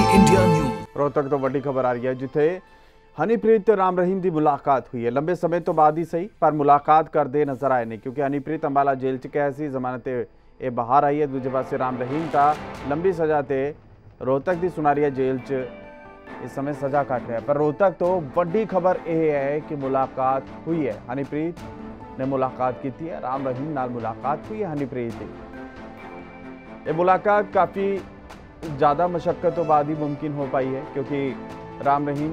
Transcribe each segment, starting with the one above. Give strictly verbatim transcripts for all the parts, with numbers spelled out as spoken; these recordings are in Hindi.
India news. रोहतक तो बड़ी खबर आ रही है जिथे हनीप्रीत ते राम रहीम की मुलाकात हुई है। लंबे समय तो बाद ही सही पर मुलाकात करते नजर आए नहीं, क्योंकि हनीप्रीत अंबाला जेल च गया सी, जमानत ये बाहर आई है। दूजे पासे राम रहीम का लंबी सज़ा ते रोहतक की सुनारिया जेल च इस समय सज़ा काट रहा है। पर रोहतक तो बड़ी खबर यह है कि मुलाकात हुई है। हनीप्रीत ने मुलाकात की है, राम रहीम नाल मुलाकात हुई है हनीप्रीत की। ये मुलाकात काफ़ी ज़्यादा मशक्कत तो बाद ही मुमकिन हो पाई है, क्योंकि राम रहीम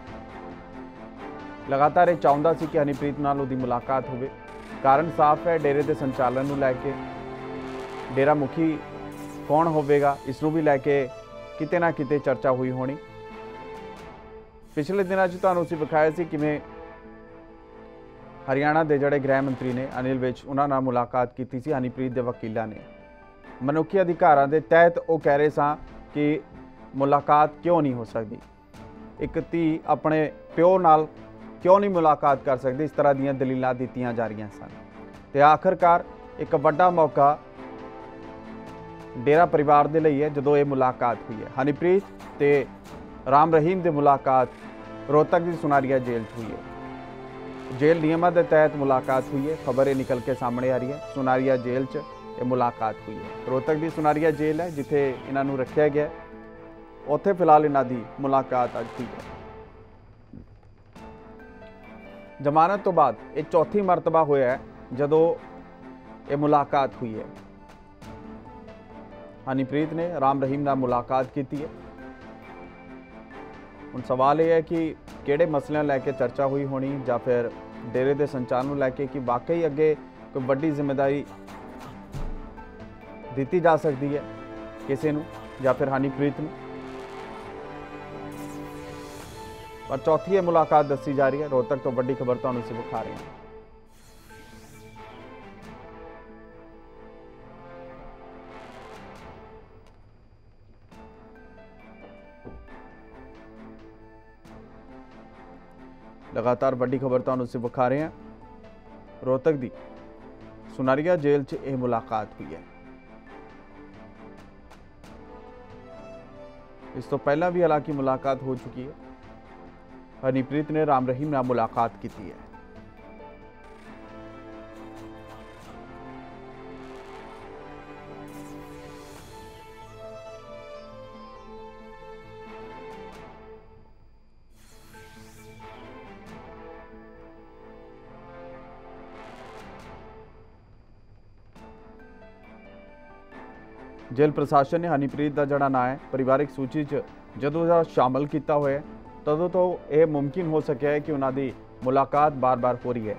लगातार ये चाहता सी कि हनीप्रीत नाल उहदी मुलाकात होवे। कारण साफ है, डेरे के संचालन नूं लैके डेरा मुखी कौन होवेगा इसनूं भी लैके किते ना किते चर्चा हुई होनी। पिछले दिनों तुहानूं असीं विखाया सी किवें हरियाणा के जिहड़े गृह मंत्री ने अनिल विज उन्हां नाल मुलाकात की सी हनीप्रीत के वकीलों ने। मनुखी अधिकारां के तहत वो कह रहे सा कि मुलाकात क्यों नहीं हो सकती, एक धी अपने प्यो नाल क्यों नहीं मुलाकात कर सकती। इस तरह दीयां दलीलां दित्तियां जा रही सन ते आखिरकार एक वड्डा मौका डेरा परिवार के लिए है जदों ये मुलाकात हुई है। हनीप्रीत ते राम रहीम की मुलाकात रोहतक की सुनारिया जेल हुई है। जेल नियमां के तहत मुलाकात हुई है। खबर ये निकल के सामने आ रही है, सुनारिया जेल च ये मुलाकात हुई है। रोहतक की सुनारिया जेल है जिथे इन्हों रखा गया, उत्थे फिलहाल इन्हों की मुलाकात अज हुई है। जमानत तो बाद ये चौथी मरतबा होया है जदों ये मुलाकात हुई है। हनीप्रीत ने राम रहीम नाल मुलाकात की है। हुण सवाल यह है कि किहड़े मसलियां लैके चर्चा हुई होनी, या फिर डेरे के संचालन नूं लैके कि वाकई अगे कोई वड्डी जिम्मेदारी दी जा सकती है किसी नूं या फिर हनीप्रीत नूं। पर चौथी मुलाकात दसी जा रही है। रोहतक तो बड़ी खबर तुहानूं असीं विखा रहे हैं। लगातार बड़ी खबर तुहानूं असीं विखा रहे हैं। रोहतक की सुनारिया जेल च यह मुलाकात हुई है। इस तो पहला भी हालांकि मुलाकात हो चुकी है। हनीप्रीत ने राम रहीम नाल मुलाकात की है। जेल प्रशासन ने हनीप्रीत का जड़ा ना है परिवारिक सूची च जदों दा शामिल किया हुआ है, तदों तो यह मुमकिन हो सकिया है कि उन्होंने मुलाकात बार बार हो रही है।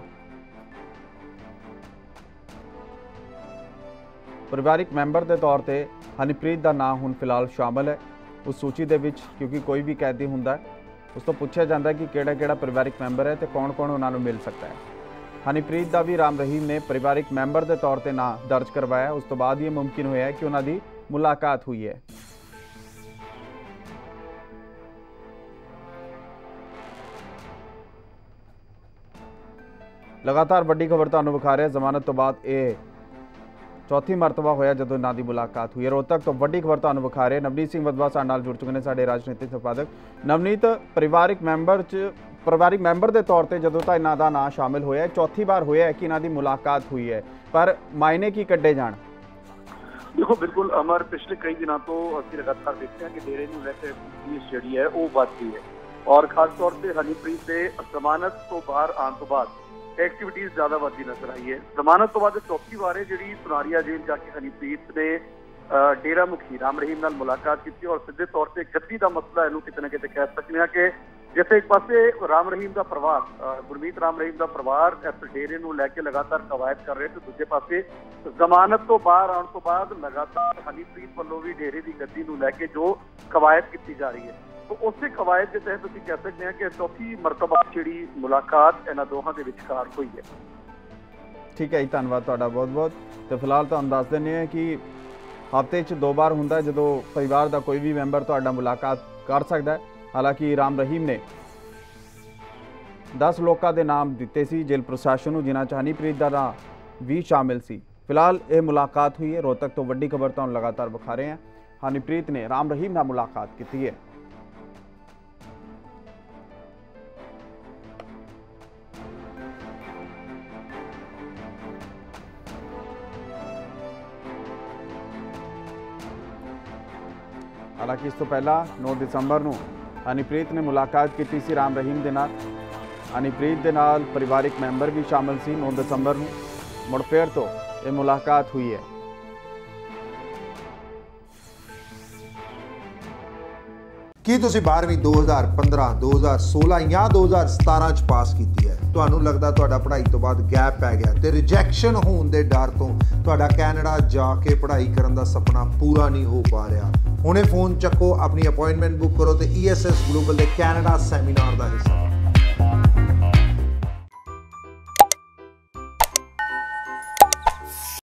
परिवारिक मैंबर के तौर पर हनीप्रीत का नाम हुण फिलहाल शामिल है उस सूची दे विच, क्योंकि कोई भी कैदी हुंदा है उस तो पूछा जाता है कि किहड़ा किहड़ा परिवारिक मैंबर है तो कौन कौन उन्होंने मिल सकता है। हनीप्रीत का भी राम रहीम ने परिवारिक मैंबर के तौर पर नाम दर्ज करवाया, उस तो बाद ये मुमकिन होया कि उन्होंने मुलाकात हुई है। लगातार बड़ी खबर तुहानूं विखा रहे हैं। जमानत तो बाद ये चौथी मरतबा होया जदों इन्हां दी मुलाकात हुई है। रोहतक तो बड़ी खबर तुहानूं विखा रहे हैं। नवनीत सिंह वधवा साडे नाल जुड़ चुके हैं, साडे राजनीतिक संपादक। नवनीत, परिवारिक मैंबर च परिवारिक मैंबर के तौर पर जदों तां इन्हां दा नाम शामिल होया, चौथी बार होया है कि इन्हां दी मुलाकात हुई है, पर मायने की कड्डे जाण? देखो बिल्कुल अमर, पिछले कई दिनों तो असं लगातार देखते हैं कि डेरे नूं लैके पुलिस जिहड़ी है वो बढ़ गई है, और खास तौर पर हनीप्रीत के जमानत तो बाहर आने तो बाद एक्टिविटीज ज्यादा बढ़ती नजर आई है। जमानत तो बाद चौथी बार है जी सुनारिया जेल जाके हनीप्रीत ने डेरा मुखी राम रहीम नाल मुलाकात की, और सीधे तौर पर गद्दी का मसला इनू किते ना किते कह सकते हैं कि जैसे एक पासे राम रहीम का परिवार, गुरमीत राम रहीम का परिवार इस डेरे नूं लैके लगातार कवायद कर रहे, तो दूजे पासे जमानत तो बाहर आने तो बाद लगातार हनीप्रीत वालों भी डेरे की गद्दी नूं लैके जो कवायद की जा रही है, तो उस कवायद के तहत असीं कह सकते हैं कि चौथी मरतबा जिहड़ी मुलाकात इन्हां दोहां दे विचकार हुई है। ठीक है जी, धन्यवाद तुहाडा बहुत बहुत। तो फिलहाल तुहानूं दस दिंदे हां कि हफ्ते च दो बार हुंदा है जदों परिवार का कोई भी मैंबर तुहाडा मुलाकात कर सकता है। हालांकि राम रहीम ने दस लोगों के नाम दिते सी जेल प्रशासन नूं, जिन्हां च हनीप्रीत का नाम भी शामिल सी। फिलहाल ये मुलाकात हुई है। रोहतक तो वड्डी खबर तुहानूं लगातार विखा रहे हैं। ਹਨੀਪ੍ਰੀਤ ਨੇ ਰਾਮ ਰਹੀਮ ਨਾਲ ਮੁਲਾਕਾਤ ਕੀਤੀ ਹੈ। ਹਾਲਾਂਕਿ ਇਸ ਤੋਂ ਪਹਿਲਾਂ ਨੌ ਦਸੰਬਰ ਨੂੰ ਹਨੀਪ੍ਰੀਤ ਨੇ ਮੁਲਾਕਾਤ ਕੀਤੀ ਸੀ ਰਾਮ ਰਹੀਮ ਦੇ ਨਾਲ। ਹਨੀਪ੍ਰੀਤ ਦੇ ਨਾਲ ਪਰਿਵਾਰਿਕ ਮੈਂਬਰ ਵੀ ਸ਼ਾਮਲ ਸੀ। ਨੌ ਦਸੰਬਰ ਨੂੰ ਮੁੜ ਫੇਰ ਤੋਂ ਇਹ ਮੁਲਾਕਾਤ ਹੋਈ ਹੈ। ਕੀ ਤੁਸੀਂ ਬਾਰ੍ਹਵੀਂ ਦੋ ਹਜ਼ਾਰ ਪੰਦਰਾਂ ਦੋ ਹਜ਼ਾਰ ਸੋਲਾਂ ਜਾਂ ਦੋ ਹਜ਼ਾਰ ਸਤਾਰਾਂ ਚ ਪਾਸ ਕੀਤੀ ਹੈ? ਤੁਹਾਨੂੰ ਲੱਗਦਾ ਤੁਹਾਡਾ ਪੜ੍ਹਾਈ ਤੋਂ ਬਾਅਦ ਗੈਪ ਪੈ ਗਿਆ ਤੇ ਰਿਜੈਕਸ਼ਨ ਹੋਣ ਦੇ ਡਰ ਤੋਂ ਤੁਹਾਡਾ ਕੈਨੇਡਾ ਜਾ ਕੇ ਪੜ੍ਹਾਈ ਕਰਨ ਦਾ ਸੁਪਨਾ ਪੂਰਾ ਨਹੀਂ ਹੋ ਪਾ ਰਿਹਾ? ਹੁਣੇ ਫੋਨ ਚੱਕੋ, ਆਪਣੀ ਅਪਾਇੰਟਮੈਂਟ ਬੁੱਕ ਕਰੋ ਤੇ ਈ ਐਸ ਐਸ ਗਲੋਬਲ ਦੇ ਕੈਨੇਡਾ ਸੈਮੀਨਾਰ ਦਾ ਹਿੱਸਾ